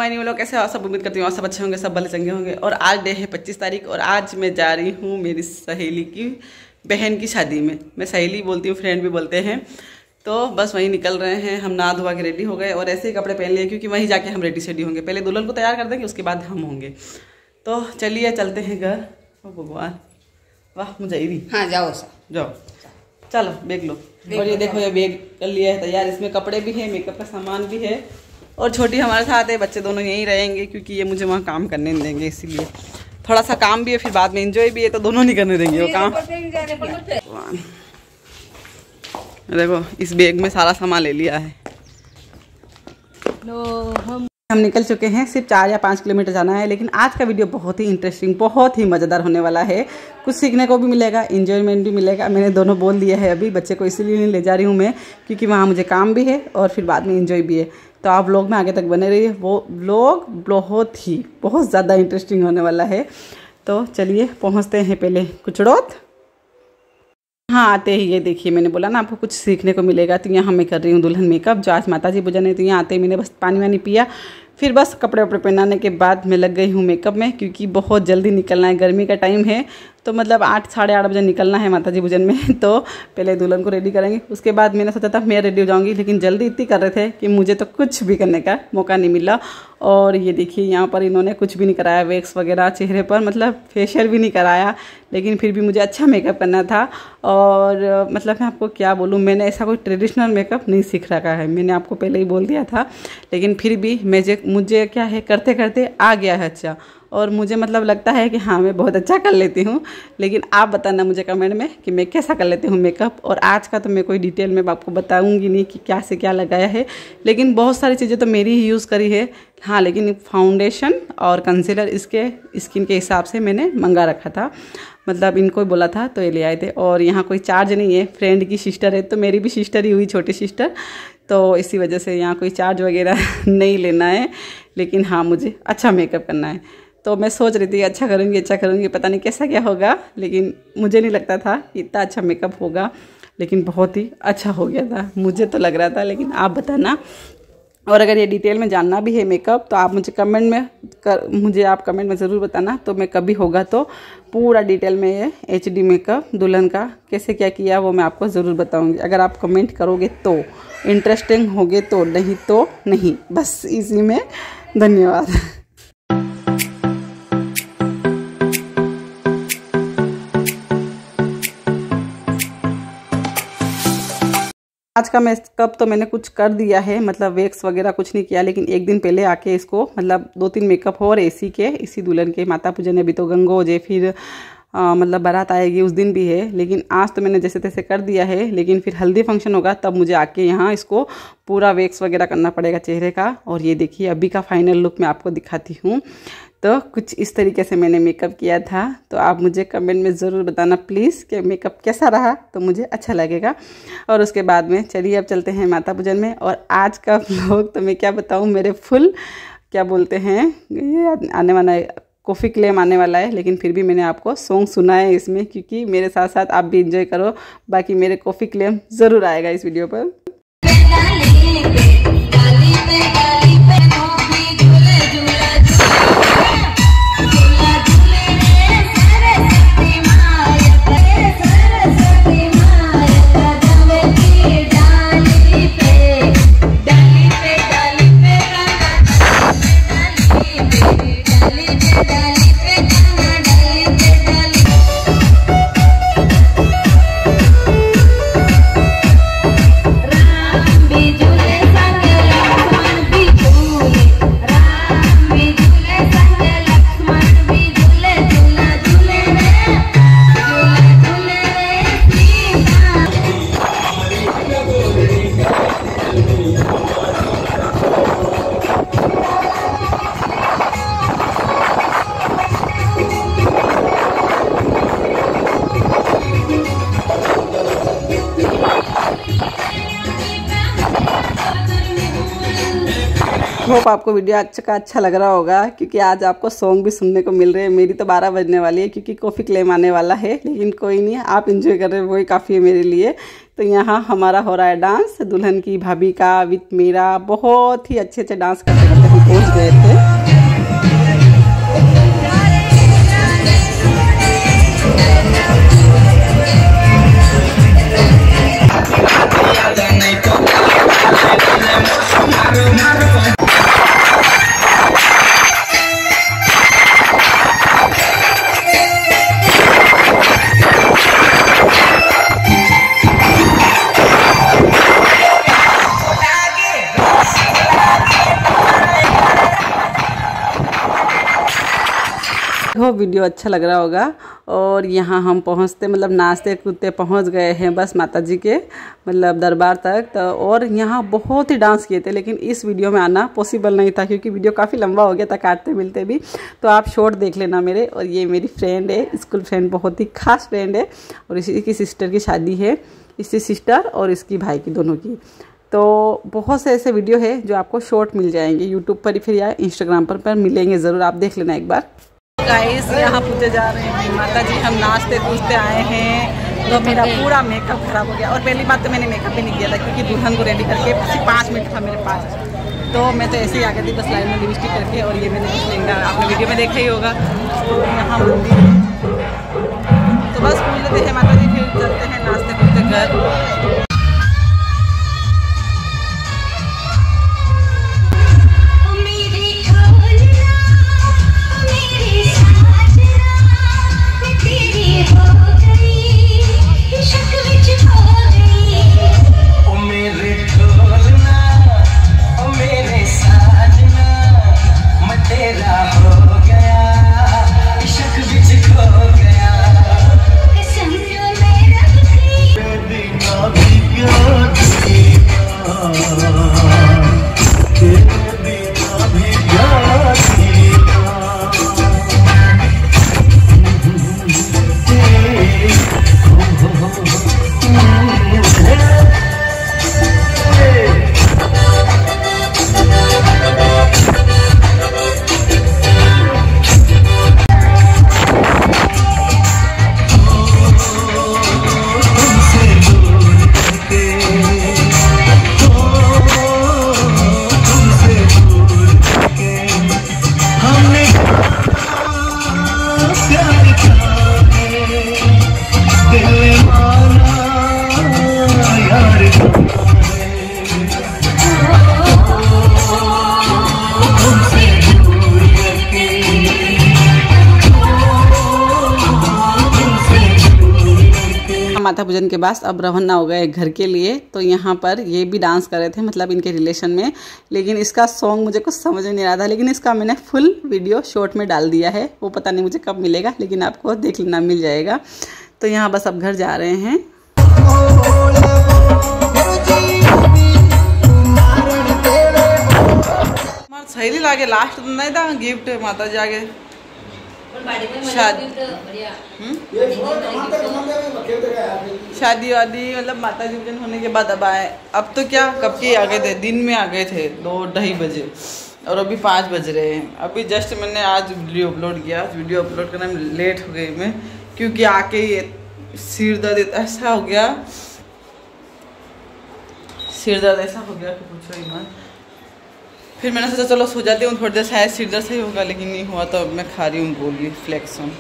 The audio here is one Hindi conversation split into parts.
हाय न्यू लोग, कैसे हो सब? उम्मीद करती हूँ सब अच्छे होंगे, सब भले चंगे होंगे। और आज डे है 25 तारीख और आज मैं जा रही हूँ मेरी सहेली की बहन की शादी में। मैं सहेली बोलती हूँ, फ्रेंड भी बोलते हैं। तो बस वहीं निकल रहे हैं हम, नहा धोवा के रेडी हो गए और ऐसे ही कपड़े पहन लिए क्योंकि वहीं जाके हम रेडी सेडी होंगे। पहले दुल्हन को तैयार कर देंगे, उसके बाद हम होंगे। तो चलिए चलते हैं घर। ओ भगवान, वाह मुझे भी। हाँ जाओ जाओ, चलो बैग लो। और ये देखो, ये बैग कर लिया है तैयार, इसमें कपड़े भी है, मेकअप का सामान भी है। और छोटी हमारे साथ है, बच्चे दोनों यहीं रहेंगे क्योंकि ये मुझे वहाँ काम करने नहीं देंगे, इसीलिए थोड़ा सा काम भी है, फिर बाद में एंजॉय भी है, तो दोनों नहीं करने देंगे वो काम। देखो इस बैग में सारा सामान ले लिया है। हम निकल चुके हैं, सिर्फ 4 या 5 किलोमीटर जाना है। लेकिन आज का वीडियो बहुत ही इंटरेस्टिंग, बहुत ही मज़ेदार होने वाला है। कुछ सीखने को भी मिलेगा, एंजॉयमेंट भी मिलेगा। मैंने दोनों बोल दिया है अभी, बच्चे को इसीलिए नहीं ले जा रही हूँ मैं क्योंकि वहाँ मुझे काम भी है और फिर बाद में एंजॉय भी है। तो आप व्लॉग में आगे तक बने रहिए, वो व्लॉग बहुत ज़्यादा इंटरेस्टिंग होने वाला है। तो चलिए पहुँचते हैं पहले कुचड़ोत। हाँ आते ही ये देखिए, मैंने बोला ना आपको कुछ सीखने को मिलेगा। तो यहाँ मैं कर रही हूँ दुल्हन मेकअप, जो आज माताजी पूजन है। तो यहाँ आते ही मैंने बस पानी वानी पिया, फिर बस कपड़े वपड़े पहनाने के बाद मैं लग गई हूँ मेकअप में क्योंकि बहुत जल्दी निकलना है। गर्मी का टाइम है तो मतलब 8 साढ़े 8 बजे निकलना है माताजी पूजन में। तो पहले दुल्हन को रेडी करेंगे, उसके बाद मैंने सोचा था मैं रेडी हो जाऊँगी, लेकिन जल्दी इतनी कर रहे थे कि मुझे तो कुछ भी करने का मौका नहीं मिला। और ये देखिए यहाँ पर इन्होंने कुछ भी नहीं कराया, वैक्स वगैरह चेहरे पर, मतलब फेशियल भी नहीं कराया। लेकिन फिर भी मुझे अच्छा मेकअप करना था। और मतलब मैं आपको क्या बोलूँ, मैंने ऐसा कोई ट्रेडिशनल मेकअप नहीं सीख रखा है, मैंने आपको पहले ही बोल दिया था। लेकिन फिर भी मुझे क्या है, करते करते आ गया है अच्छा। और मुझे मतलब लगता है कि हाँ मैं बहुत अच्छा कर लेती हूँ। लेकिन आप बताना मुझे कमेंट में कि मैं कैसा कर लेती हूँ मेकअप। और आज का तो मैं कोई डिटेल में आपको बताऊँगी नहीं कि क्या से क्या लगाया है, लेकिन बहुत सारी चीज़ें तो मेरी ही यूज़ करी है। हाँ लेकिन फाउंडेशन और कंसीलर इसके स्किन के हिसाब से मैंने मंगा रखा था, मतलब इनको ही बोला था तो ये ले आए थे। और यहाँ कोई चार्ज नहीं है, फ्रेंड की सिस्टर है तो मेरी भी सिस्टर ही हुई, छोटी सिस्टर, तो इसी वजह से यहाँ कोई चार्ज वगैरह नहीं लेना है। लेकिन हाँ मुझे अच्छा मेकअप करना है, तो मैं सोच रही थी अच्छा करूँगी, पता नहीं कैसा क्या होगा। लेकिन मुझे नहीं लगता था कि इतना अच्छा मेकअप होगा, लेकिन बहुत ही अच्छा हो गया था, मुझे तो लग रहा था। लेकिन आप बताना, और अगर ये डिटेल में जानना भी है मेकअप तो आप मुझे कमेंट में ज़रूर बताना। तो मैं कभी होगा तो पूरा डिटेल में ये HD मेकअप दुल्हन का कैसे क्या किया वो मैं आपको ज़रूर बताऊंगी। अगर आप कमेंट करोगे तो इंटरेस्टिंग होगे, तो नहीं तो नहीं, बस इसी में। धन्यवाद। आज का मेकअप तो मैंने कुछ कर दिया है, मतलब वैक्स वगैरह कुछ नहीं किया। लेकिन एक दिन पहले आके इसको मतलब 2-3 मेकअप और इसी दुल्हन के माता पूजन है, अभी तो गंगोज है, फिर मतलब बारात आएगी उस दिन भी है। लेकिन आज तो मैंने जैसे तैसे कर दिया है। लेकिन फिर हल्दी फंक्शन होगा तब मुझे आके यहाँ इसको पूरा वैक्स वगैरह करना पड़ेगा चेहरे का। और ये देखिए अभी का फाइनल लुक मैं आपको दिखाती हूँ। तो कुछ इस तरीके से मैंने मेकअप किया था। तो आप मुझे कमेंट में ज़रूर बताना प्लीज़ कि मेकअप कैसा रहा, तो मुझे अच्छा लगेगा। और उसके बाद में चलिए अब चलते हैं माता पूजन में। और आज का व्लॉग तो मैं क्या बताऊँ, मेरे फुल क्या बोलते हैं, ये आने वाला है, कॉफ़ी क्लेम आने वाला है। लेकिन फिर भी मैंने आपको सॉन्ग सुना है इसमें, क्योंकि मेरे साथ साथ आप भी इंजॉय करो। बाकी मेरे कॉफ़ी क्लेम ज़रूर आएगा इस वीडियो पर। होप आपको वीडियो अच्छा लग रहा होगा, क्योंकि आज आपको सॉन्ग भी सुनने को मिल रहे हैं। मेरी तो 12 बजने वाली है क्योंकि कॉफ़ी क्लेम आने वाला है, लेकिन कोई नहीं, आप इंजॉय कर रहे हो वही काफ़ी है मेरे लिए। तो यहाँ हमारा हो रहा है डांस, दुल्हन की भाभी का विथ मेरा। बहुत ही अच्छे डांस करते करते हम पहुँच गए थे। वीडियो अच्छा लग रहा होगा। और यहाँ हम पहुँचते मतलब नाचते कूदते पहुँच गए हैं बस माता जी के मतलब दरबार तक। तो और यहाँ बहुत ही डांस किए थे, लेकिन इस वीडियो में आना पॉसिबल नहीं था क्योंकि वीडियो काफ़ी लंबा हो गया था काटते मिलते भी। तो आप शॉर्ट देख लेना मेरे। और ये मेरी फ्रेंड है, स्कूल फ्रेंड, बहुत ही खास फ्रेंड है। और इसी की सिस्टर की शादी है, इसकी सिस्टर और इसकी भाई की, दोनों की। तो बहुत से ऐसे वीडियो है जो आपको शॉर्ट मिल जाएंगे यूट्यूब पर ही फिर या इंस्टाग्राम पर मिलेंगे, ज़रूर आप देख लेना एक बार। गाइस यहाँ पूछे जा रहे हैं माता जी, हम नाचते कूदते आए हैं तो मेरा पूरा मेकअप खराब हो गया। और पहली बात तो मैंने मेकअप भी नहीं किया था क्योंकि दुल्हन को रेडी करके सिर्फ 5 मिनट था मेरे पास। तो मैं तो ऐसे ही आ गई थी बस लाइन में लिपस्टिक करके। और ये मैंने कुछ लहंगा आपने वीडियो में देखा ही होगा। तो यहाँ मंदिर है, तो बस पूछ लेते हैं माता जी, फिर चलते हैं नाचते कूदते घर। माता पूजन के बाद अब रवाना हो गए घर के लिए। तो यहाँ पर ये भी डांस कर रहे थे मतलब इनके रिलेशन में, लेकिन इसका सॉन्ग मुझे कुछ समझ में नहीं आ रहा था। लेकिन इसका मैंने फुल वीडियो शॉर्ट में डाल दिया है, वो पता नहीं मुझे कब मिलेगा, लेकिन आपको देख लेना मिल जाएगा। तो यहाँ बस अब घर जा रहे हैं। सही लागे लास्ट नहीं था गिफ्ट माता जी आगे शादी वादी मतलब माता जी पूजन होने के बाद अब आए। अब तो क्या कब के आ गए थे, दिन में आ गए थे 2-2:30 बजे और अभी 5 बज रहे हैं। अभी जस्ट मैंने आज वीडियो अपलोड किया। वीडियो अपलोड करने में लेट हो गई मैं क्योंकि आके ये सिर दर्द ऐसा हो गया, सिर दर्द ऐसा हो गया कि पूछो ही मत। फिर मैंने सोचा चलो सो जाती हूँ थोड़ी देर, शायद सिर दर्द सही होगा, लेकिन नहीं हुआ। तो मैं खा रही हूँ गोली फ्लेक्सन।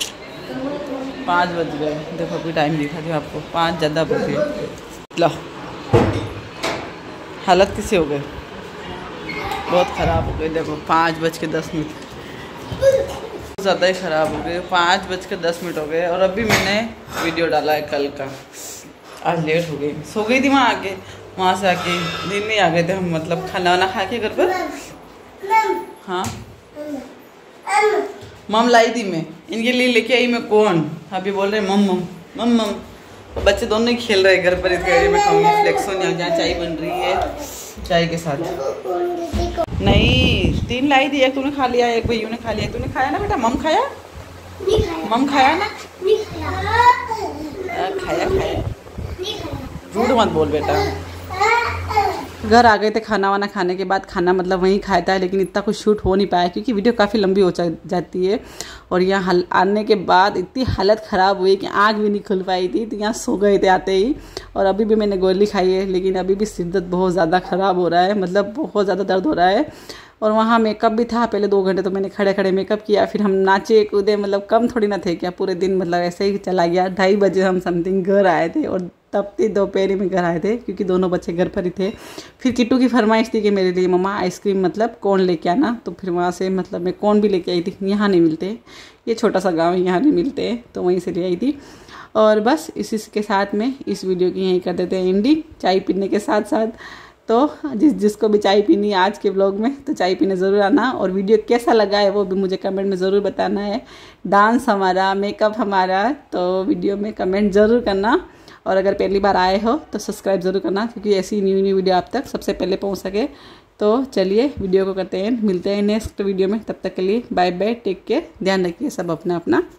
5 बज गए, देखो अभी टाइम दिखा दिया आपको, 5 ज़्यादा बज गए। लो हालत किसी हो गए, बहुत ख़राब हो गई। देखो 5:10 ज़्यादा ही ख़राब हो गए। 5:10 हो गए और अभी मैंने वीडियो डाला है कल का। आज लेट हो गई, सो गई थी वहाँ आके, वहाँ से आके दिन में आ गए थे हम, मतलब खाना वाना खा के घर पर। हाँ मम लाई थी मैं इनके लिए, लेके आई मैं। कौन अभी बोल रहे मम मम मम मम। बच्चे दोनों ही खेल रहे घर पर। इसके मैं खाऊंगी फ्लेक्सन, जहाँ चाय बन रही है चाय के साथ। नहीं 3 लाई थी, एक तूने खा लिया, एक भैया ने खा लिया। तूने खाया ना बेटा? मम खाया? मम खाया ना? खाया खाया। झूठ मत बोल बेटा। घर आ गए थे खाना वाना खाने के बाद। खाना मतलब वहीं खाया था, लेकिन इतना कुछ शूट हो नहीं पाया क्योंकि वीडियो काफ़ी लंबी हो जाती है। और यहाँ आने के बाद इतनी हालत ख़राब हुई कि आँख भी नहीं खुल पाई थी, तो यहाँ सो गए थे आते ही। और अभी भी मैंने गोली खाई है, लेकिन अभी भी सिर दर्द बहुत ज़्यादा ख़राब हो रहा है, मतलब बहुत ज़्यादा दर्द हो रहा है। और वहाँ मेकअप भी था, पहले 2 घंटे तो मैंने खड़े खड़े मेकअप किया, फिर हम नाचे कूदे, मतलब कम थोड़ी ना थे क्या, पूरे दिन मतलब ऐसे ही चला गया। 2:30 बजे हम समथिंग घर आए थे, और तब तक दोपहर में घर आए थे क्योंकि दोनों बच्चे घर पर ही थे। फिर किट्टू की फरमाइश थी कि मेरे लिए मम्मा आइसक्रीम मतलब कोन लेके आना, तो फिर वहाँ से मतलब मैं कोन भी लेके आई थी। यहाँ नहीं मिलते, ये छोटा सा गाँव है, यहाँ नहीं मिलते, तो वहीं से ले आई थी। और बस इसी के साथ में इस वीडियो की यहीं कर देते हैं एंडिंग, चाय पीने के साथ साथ। तो जिसको भी चाय पीनी है आज के व्लॉग में, तो चाय पीने ज़रूर आना। और वीडियो कैसा लगा है वो भी मुझे कमेंट में ज़रूर बताना है। डांस हमारा, मेकअप हमारा, तो वीडियो में कमेंट ज़रूर करना। और अगर पहली बार आए हो तो सब्सक्राइब ज़रूर करना, क्योंकि ऐसी न्यू वीडियो आप तक सबसे पहले पहुंच सके। तो चलिए वीडियो को करते हैं, मिलते हैं नेक्स्ट वीडियो में। तब तक के लिए बाय बाय, टेक केयर, ध्यान रखिए सब अपना अपना।